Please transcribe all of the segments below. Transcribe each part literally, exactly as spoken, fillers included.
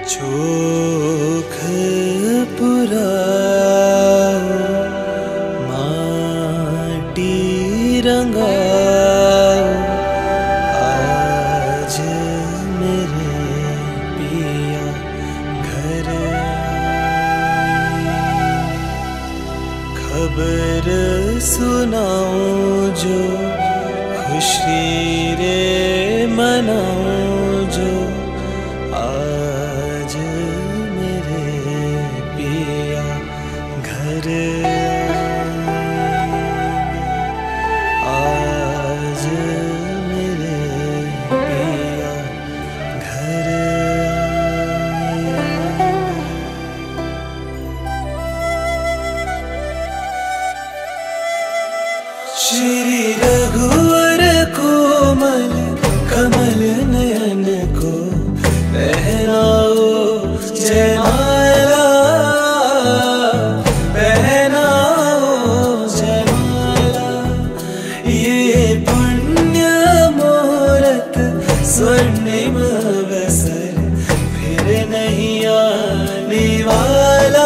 चोख पुरा माटी रंगा आज मेरे पिया घर। खबर सुनाऊं जो खुशी रे मनाऊं जो आज मेरे पिया घर। आज मेरे पिया घर। श्री रघुवर कोमल कमल नयन को पहनाओ जयमाला, पहनाओ जयमाला। ये पुण्य मुहूर्त स्वर्णिम अवसर फिर नहीं आने वाला।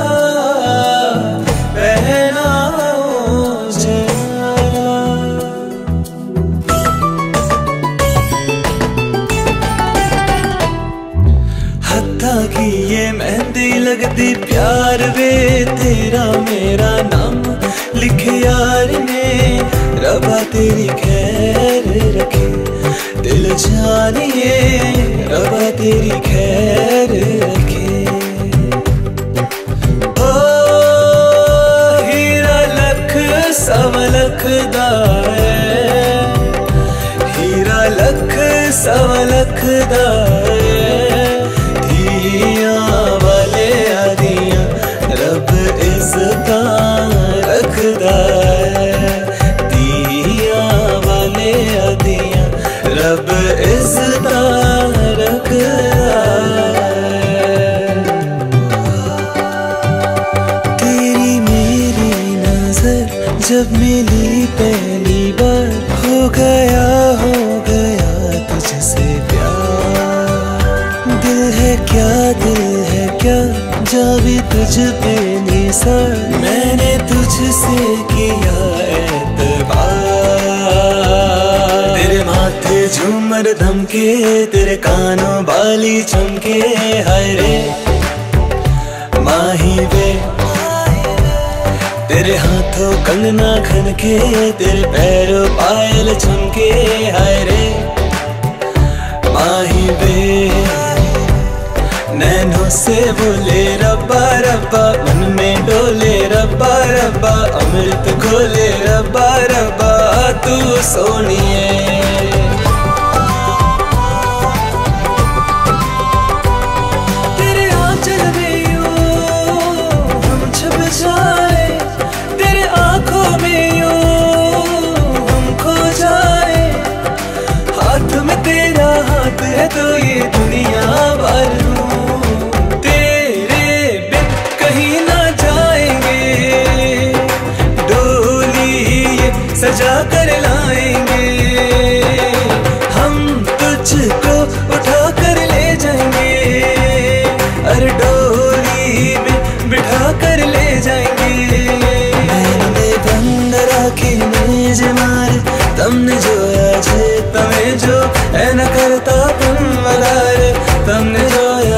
की ये मेहंदी लगती प्यार वे तेरा मेरा नाम लिखे यार ने। रबा तेरी खैर रखे दिल जानिए, रबा तेरी खैर रखे। ओ हीरा लख सवा लख दा है, हीरा लख सवा लख दा वाले आदियां रब इज़्ज़ता रखदा है। दिया वाले आदियां रब इज़्ज़ता रखदा है। तेरी मेरी नजर जब मिली पहली बार, हो गया हो गया तुझसे प्यार। दिल है क्या दिल है क्या जावी तुझ पे निसार, मैंने तुझसे किया एतबार। तेरे माथे झूमर धमके, तेरे कानों बाली चमके, हाय रे माही वे। तेरे हाथों कंगना खनके, तेरे पैरों पायल चमके, हाय रे माही वे। नैनों से बोले रब्बा रब्बा, मन में डोले रब्बा रब्बा, अमृत खोले रब्बा रब्बा तू सोनिए। तेरे आंचल में यूं हम छुप जाए, तेरे आंखों में यूं हम खो जाए। हाथ में तेरा हाथ है तो ये दुनिया भर सजा कर लाएंगे। हम तुझको उठा कर ले जाएंगे, अरे डोली में बिठा कर ले जाएंगे। मैंने बंद राखी ने जे मारे तमने जो आज तमें जो है न करता तुम मदार, तमने जो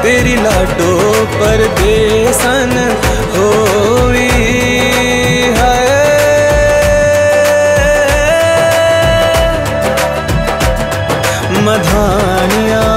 तेरी लाडो परदेसन होवी है। मधानिया